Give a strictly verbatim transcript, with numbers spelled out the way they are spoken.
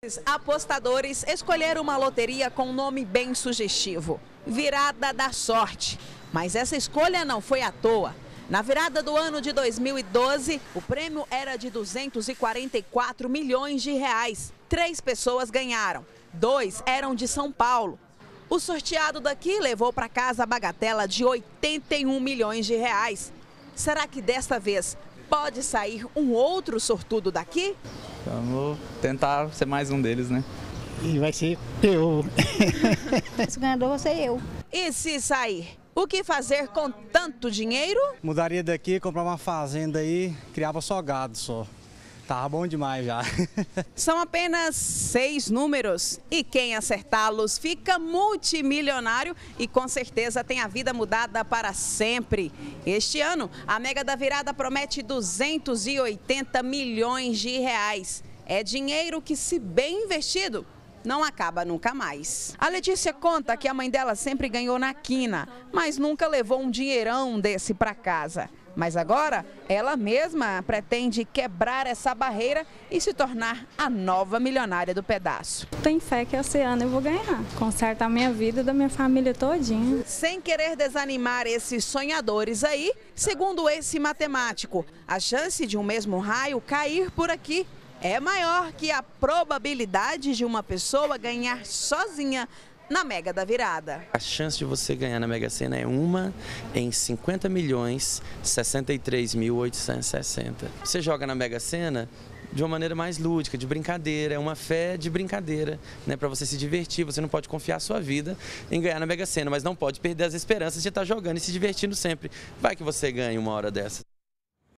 Apostadores escolheram uma loteria com um nome bem sugestivo, Virada da Sorte. Mas essa escolha não foi à toa. Na virada do ano de dois mil e doze, o prêmio era de duzentos e quarenta e quatro milhões de reais. Três pessoas ganharam, dois eram de São Paulo. O sorteado daqui levou para casa a bagatela de oitenta e um milhões de reais. Será que desta vez pode sair um outro sortudo daqui? Vamos tentar ser mais um deles, né? E vai ser eu. Se ganhador vai ser eu. E se sair? O que fazer com tanto dinheiro? Mudaria daqui, comprar uma fazenda aí, criava só gado só. Tava bom demais já. São apenas seis números e quem acertá-los fica multimilionário e com certeza tem a vida mudada para sempre. Este ano, a Mega da Virada promete duzentos e oitenta milhões de reais. É dinheiro que, se bem investido, não acaba nunca mais. A Letícia conta que a mãe dela sempre ganhou na quina, mas nunca levou um dinheirão desse para casa. Mas agora, ela mesma pretende quebrar essa barreira e se tornar a nova milionária do pedaço. Tenho fé que esse ano eu vou ganhar. Conserta a minha vida e da minha família todinha. Sem querer desanimar esses sonhadores aí, segundo esse matemático, a chance de um mesmo raio cair por aqui é maior que a probabilidade de uma pessoa ganhar sozinha na Mega da Virada. A chance de você ganhar na Mega Sena é uma em cinquenta milhões, sessenta e três mil oitocentos e sessenta. Você joga na Mega Sena de uma maneira mais lúdica, de brincadeira, é uma fé de brincadeira, né, para você se divertir. Você não pode confiar a sua vida em ganhar na Mega Sena, mas não pode perder as esperanças de estar jogando e se divertindo sempre. Vai que você ganha uma hora dessa.